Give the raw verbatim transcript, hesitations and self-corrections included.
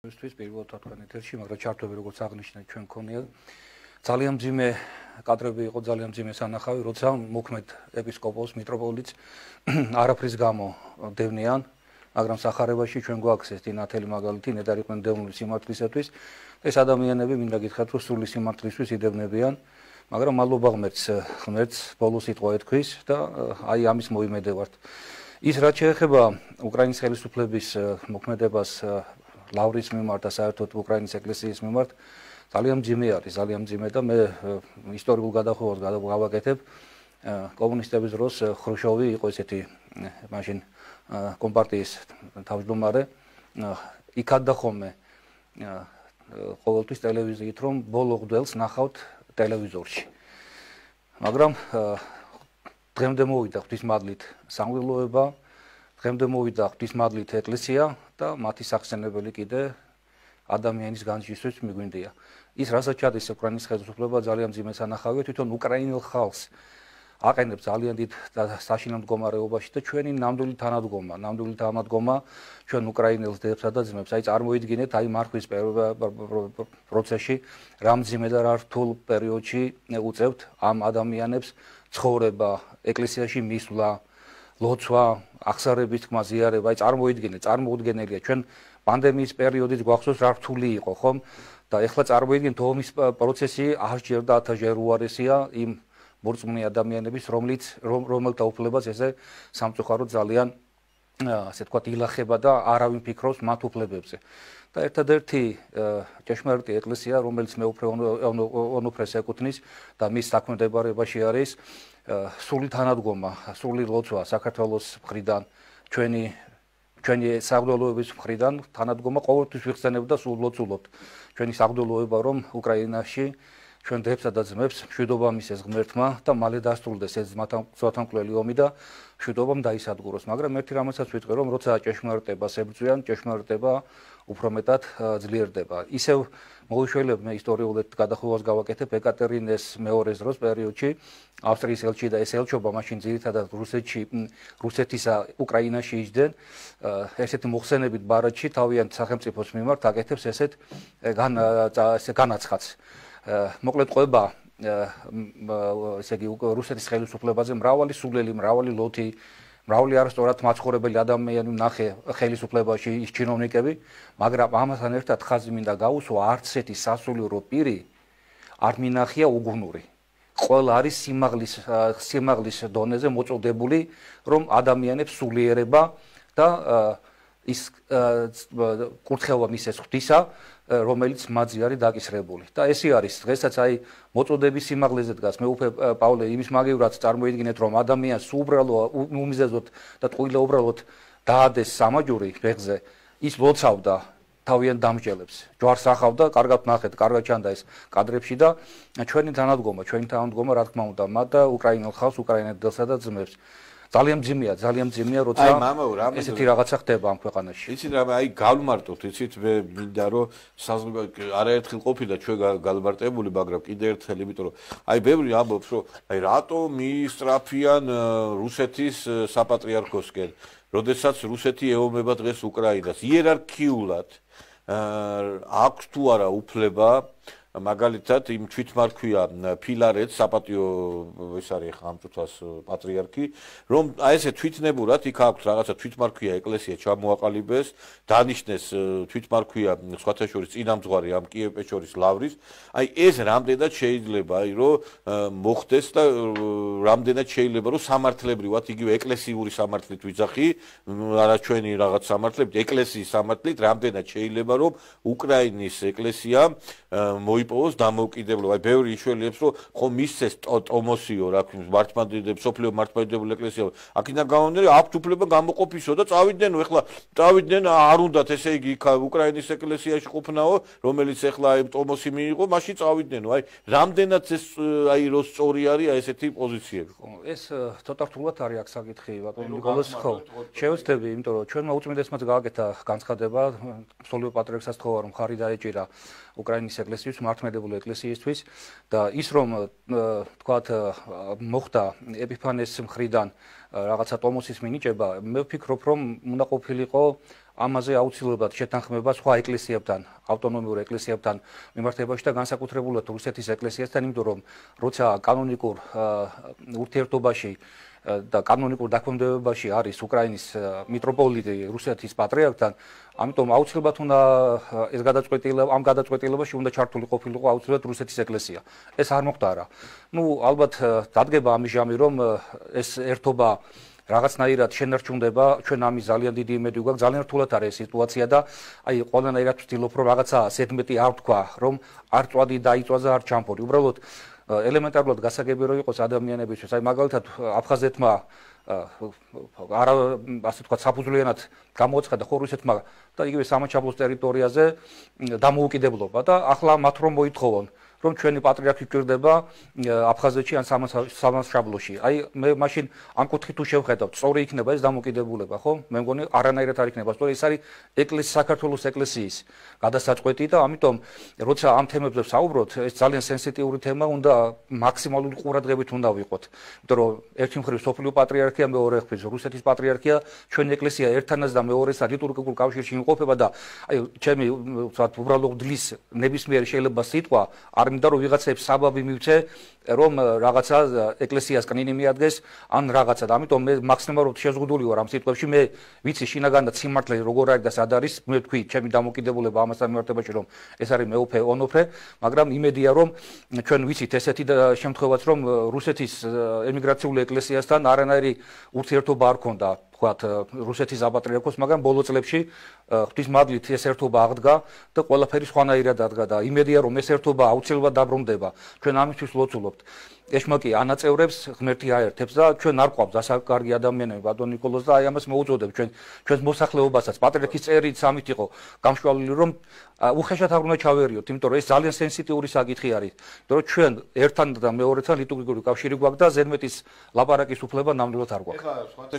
Ისთვის პირველად თქვენ ეთერში, მაგრამ ჩართვები როგორც აღნიშნეთ ჩვენ ქონია. ძალიან მძიმე კადრები იყო, ძალიან მძიმე სანახავი, როცა მოქმედ ეპისკოპოს მიტროპოლიტს არაფრის გამო დევნიან, მაგრამ სახარებაში ჩვენ გვაქვს ეს ნათელი მაგალითი, ნეტარიყვენ დევნილი სიმართლისათვის. ეს ადამიანები მინდა გითხრათ, რომ სრული სიმართლისთვის იდევნებიან, მაგრამ მადლობა ღმერთს, ღმერთს ბოლო სიტყვა ეთქვის და აი ამის მოიმედევართ. ის რაც შეეხება უკრაინის ხელისუფლების მოქმედებას ლავრის მიმართ და საერთოდ უკრაინის ეკლესიის მიმართ ძალიან მძიმე არის, ძალიან მძიმე და მე ისტორიულ გადახვევას გავაკეთებ. კომუნისტების დროს ხრუშოვი იყო ესეთი მაშინ კომპარტიის თავმჯდომარე, იქადა ხოლმე ყოველთვის ტელევიზიით, რომ ბოლო მღვდელს ნახავთ ტელევიზორში. მაგრამ დღემდე მოვიდა ღვთისმადლით სამღვდელოება, დღემდე მოვიდა ღვთისმადლით ეკლესია და მათი სახსენებელი კიდე ადამიანის განჯისთვის მიგვინდია. ის რასაც ჩადის უკრაინის ხელისუფლება ძალიან მძიმე სანახავია, თვითონ უკრაინელ ხალხს აყენებს ძალიან დიდ საშინელ მდგომარეობაში და ჩვენი ნამდვილი თანადგომა, ნამდვილი თანადგომა ჩვენ უკრაინელს დედებსა და ძმებს. აი წარმოიდგინეთ, აი მარხვის პროცესში რა მძიმე და რა რთულ პერიოდში უწევთ ამ ადამიანებს ცხოვრება, ეკლესიაში მისვლა, ლოცვა, აღსარების თქმა, ზიარება, აი წარმოიდგინეთ, წარმოუდგენელია ჩვენ პანდემიის პერიოდით გვახსოვს რა რთული იყო, ხომ? და ეხლა წარმოიდგინეთ ომის პროცესი არჯერ და ათჯერ უარესია იმ მორწმუნე ადამიანების, რომლიც რომელთა უფლებას ესე სამწუხაროდ ძალიან ასე თქვა ილახება და არავინ ფიქრობს მათ უფლებებზე. და ერთადერთი ჭეშმარიტი ეკლესია, რომელიც მეუფრე ონოფრეს ეკუთვნის და მის საქმედებარებაში არის სრული თანადგომა, სრული ლოცვა საქართველოს მხრიდან, ჩვენი ჩვენი სამღვდელოების მხრიდან თანადგომა ყოველთვის ვიხსენებთ და სულ ლოცულობთ. ჩვენი სამღვდელოება რომ უკრაინაში ჩვენ დებსა და ძმებს მშვიდობა მისცეს ღმერთმა და მალე დასრულდეს ეს ძმათანკვლელი ომი და მშვიდობამ დაისადგუროს. მაგრამ ერთი რამასაც ვიტყვი, რომ როცა ჭეშმარიტებას ებრძვიან, ჭეშმარიტება უფრო მეტად ძლიერდება. ისევ მოვიშველებ მე ისტორიულად გადახვევას გავაკეთებ ეკატერინეს მეორის დროს პერიოდში ავსტრიის ელჩი და ეს ელჩობა მაშინ ძირითადად რუსეთში რუსეთისა უკრაინაში იჯდნენ ესეთი მოხსენებით ბარათში თავიანთ სახელმწიფოს მიმართ აკეთებს ესეთ განაცხადს. მოკლედ ყვება ესე იგი რუსეთის ხელისუფლებაზე მრავალი სულელი, მრავალი ლოთი, მრავალი არასწორად მაცხოვრებელი ადამიანი ნახე ხელისუფლებაში ის ჩინოვნიკები, მაგრამ ამასთან ერთად ხაზი მინდა გაუსვა არც ერთი სასულიერო პირი არ მინახია უგუნური. ყველა არის სიმაღლის სიმაღლის დონეზე მოწოდებული, რომ ადამიანებს სულიერება და ის კურთხევა მისცეს ღვთისა, რომელიც მათზე არის დაკისრებული. და ესე არის დღესაც აი მოწოდების სიმაღლეზე დგას მეუფე პავლე იმის მაგივრად წარმოიდგინეთ, რომ ადამიანს უბრალო უმიზეზოდ და ტყუილა უბრალოდ დაადეს სამაჯური ფეხზე, ის ლოცავდა თავიანთ დამსჯელებს, ჯვარს ახავდა, კარგად ნახეთ, კარგად ჩანდა ეს კადრებში და ჩვენი თანადგომა, ჩვენი თანადგომა რა თქმა უნდა, მათ და უკრაინელ ხალხს, უკრაინელსა და ძმებს. ძალიან მძიმეა, ძალიან მძიმეა, როცა ესეთი რაღაცა ხდება ამ ქვეყანაში. იცით რა, აი გავმარტოთ, იცით, მე მინდა რომ არაერთხელ ყოფილა ჩვენ გალმარტებული, მაგრამ კიდე ერთხელ, იმიტომ რომ აი ბევრი ამბობს, რომ აი რატო მიისწრაფიან რუსეთის საპატრიარქოსკენ, როდესაც რუსეთი ეომება დღეს უკრაინას. იერარქიულად აქვს თუ არა უფლება მაგალითად იმ თვითმარქვია ფილარეთს საპატიო ეს არის ხა ამ წუთას პატრიარქი რომ აი ესე თვითნებურად იქ აქვს რაღაცა თვითმარქვია ეკლესია ჩამოაყალიბეს დანიშნეს თვითმარქვია სხვათა შორის წინამძღვარი ამ კიევ-პეჩორის ლავრის აი ეს რამდენად შეიძლება აი რომ მოხდეს და რამდენად შეიძლება რომ სამართლებრივად იგივე ეკლესიური სამართლით ვიძახი არა ჩვენი რაღაც სამართლებით ეკლესიის სამართლით რამდენად შეიძლება რომ უკრაინის ეკლესია მოიპოვოს დამოუკიდებლობა. აი ბევრი იშველიებს რომ ხომ მისცეს ტომოსიო რა მართლმადიდებლური სოფლიო მართლმადიდებლური ეკლესია აქედან გამომდინარე აქვთ უფლება გამოყოფისო და წავიდნენ ეხლა წავიდნენ არ უნდათ ესე იგი იქ უკრაინის ეკლესიაში ყოფნაო რომელიც ეხლა აი ტომოსი მიიღო მაშინ წავიდნენო აი რამდენად ეს აი რო სწორი არის აი ესეთი პოზიციები ხო ეს ცოტა რთულად არის აქ საკითხი ბატონო ნიკოლოზ ხო შევეცდები იმიტომ რომ ჩვენმა უწმიდესმაც გააკეთა განცხადება სოლიო პატრიარქსაც თხოვა რომ ხარი დაეჭირა უკრაინის ეკლესიის მართლმადიდებლური ეკლესიისთვის და ის რომ თქვათ მოხდა ეპიფანეს მხრიდან რაღაცა ტომოსის მინიჭება, მე ვფიქრობ რომ უნდა ყოფილიყო ამაზე აუცილებლად შეთანხმება სხვა ეკლესიებთან, ავტონომიურ ეკლესიებთან მიმართებაში და განსაკუთრებულად რუსეთის ეკლესიასთან, იმიტომ რომ როცა კანონიკურ ურთიერთობაში და კანონიკურ დაქვემდებებაში არის უკრაინის მიტროპოლიტი რუსეთის პატრიარქთან, ამიტომ აუცილებლად უნდა ეს გადაწყვეტილება, ამ გადაწყვეტილებაში უნდა ჩართული ყოფილიყო აუცილებლად რუსეთის ეკლესია. ეს არ მოხდა რა. ნუ ალბათ დადგება ამის ჟამი, რომ ეს ერთობა რაღაცნაირად შენარჩუნდება, ჩვენ ამის ძალიან დიდი იმედი გვაქვს, ძალიან რთულად არის სიტუაცია და აი ყველანაირად ვცდილობ რომ რაღაცა ზედმეტი არ თქვა, რომ არ წვადი დაიწვაზა არ ჩამფორი. უბრალოდ ელემენტარულად გასაგები რო იყოს ადამიანებისთვის, აი მაგალითად აფხაზეთმა არა ასე თქვა საფუძვლიანად გამოაცხადა ხო რუსეთმა და იგივე სამაჩაბლოს ტერიტორიაზე დამოუკიდებლობა და ახლა მათ რომ მოითხოვონ რომ ჩვენი პატრიარქი გვერდება აფხაზეთში ან სამაჩაბლოში. აი მე მაშინ ამ კუთხით თუ შევხედავთ, სწორი იქნება ეს დამოუკიდებლობა, ხო? მე მგონი არანაირად არ იქნება სწორი, ეს არის ეკლესიის საქართველოს ეკლესიის გადასაწყვეტი და ამიტომ როცა ამ თემებზე ვსაუბრობთ, ეს ძალიან სენსიტიური თემა, უნდა მაქსიმალური ყურადღებით უნდა ვიყოთ. იმიტომ რომ ერთი მხრივ სოფლიო პატრიარქია, მეორე მხრივ რუსეთის პატრიარქია, ჩვენი ეკლესია ერთანაც და მეორესა რიტურგიკულ კავშირში იმყოფება და აი ჩემი ვთქვათ უბრალო ღვთლის ნებისმიერი შეიძლება სიტყვა არ მინდა რომ ვიღაცებს საბაბი მივცე რომ რაღაცა ეკლესიას კნინი მიადგეს ან რაღაცა და ამიტომ მე მაქსიმალურად შეზღუდული ვარ ამ სიტყვებში მე ვიცი შინაგანად სიმართლე როგორ არის და სად არის მე ვთქვი ჩემი დამოკიდებულება ამასთან მიმართებაში რომ ეს არის მეუფე ონოფრე მაგრამ იმედია რომ ჩვენ ვიცით ესეთი შემთხვევაც რომ რუსეთის ემიგრაციული ეკლესიასთან არანაირი ურთიერთობა არ ქონდა ვთქვათ რუსეთის საპატრიარქოს მაგრამ ბოლო წლებში ღვთისმადლით ეს ერთობა აღდგა და ყველაფერი სხვანაირად აღდგა და იმედია რომ ეს ერთობა აუცილებლად დაბრუნდება ჩვენ ამისთვის ლოცულობთ ეშმაკი ანაწევრებს ღმერთი აერთებს და ჩვენ არ ყვავთ დასაკარგი ადამიანები ბატონ ნიკოლოზ და აი ამას მოუწოდებ ჩვენ ჩვენს მოსახლეობასაც პატრიარქის წერით სამით იყო გამშვალული რომ უხეშად არ უნდა ჩავერიოთ იმიტომ რომ ეს ძალიან სენსიტიური საკითხი არის იმიტომ რომ ჩვენ ერთთან და მეორეთან ლიტურგიული კავშირი გვაქვს და ზედმეტის ლაპარაკის უფლება ნამდვილად არ გვაქვს